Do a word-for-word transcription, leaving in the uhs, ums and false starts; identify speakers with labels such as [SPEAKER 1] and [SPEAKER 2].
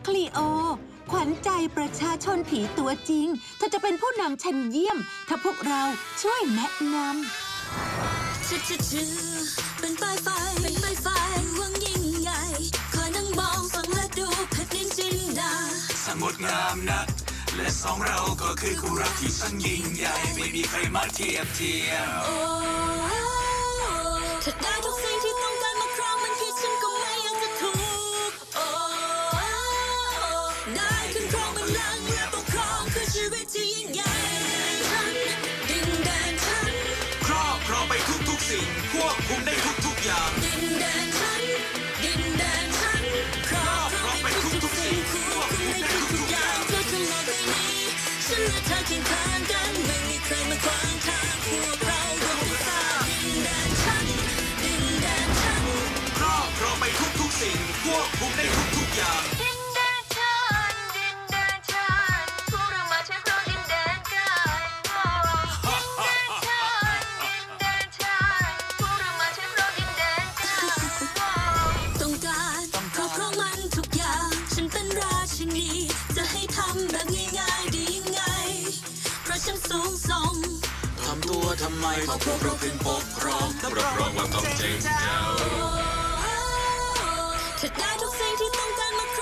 [SPEAKER 1] คลีโอขวัญใจประชาชนผีตัวจริงเธอจะเป็นผู้นำชั้นเยี่ยมถ้าพวกเราช่วยแนะนำ
[SPEAKER 2] ชื่อชื่อชื่อเป็นไฟไฟเป็นไฟไฟวังยิ่งใหญ่คอยนั่งมองฟังและดูแผ่นดินจินดา
[SPEAKER 3] สงดงามนักและสองเราก็คือคู่รักที่ช่างยิ่งใหญ่ไม่มีใครมาเทียบเทียม
[SPEAKER 2] โอ้ถ้าได้ทุกสิ่งที่ต้องการมาครองมันผิดฉันก็ไม่อยากจะถูกโอ้ได้ขึ้นครองบัลลังก์และปกครองคือชีวิตที่ยิ่งใหญ่ฉันดินแดนฉัน
[SPEAKER 3] ครอบครองไปทุกทุกสิ่งควบคุมได้ทุกทุกอย่าง
[SPEAKER 2] ดินแดนฉันดินแดนฉันครอบครองไปทุกทุกสิ่งควบคุมได้ทุกทุกอย่างเพราะทั้งโลกใบนี้ฉันและเธอเคียงข้างกันไม่มีใครมาขวางทางพวกเรารวมกันสร้างดินแดนฉันดินแดนฉัน
[SPEAKER 3] ครอบครองไปทุกทุกสิ่งควบคุมได้ทุกทุกอย่าง
[SPEAKER 2] ดินแดนฉันดินแดนฉันพวกเรามาใช้ครองดินแดนกันดินแดนฉันดินแดนฉันพวกเรามาใช้ครองดินแดนกันต้องการครอบครองมันทุกอย่างฉันเป็นราชินีจะให้ทำแบบง่ายๆได้ยังไงเพราะฉันสูงส่ง
[SPEAKER 3] ทำตัวทำไมพอพวกเราขึ้นปกครองรับรองว่าต้องเจ๋งเจ้า
[SPEAKER 2] ถ้าได้ทุกสิ่งที่ต้องการมาคร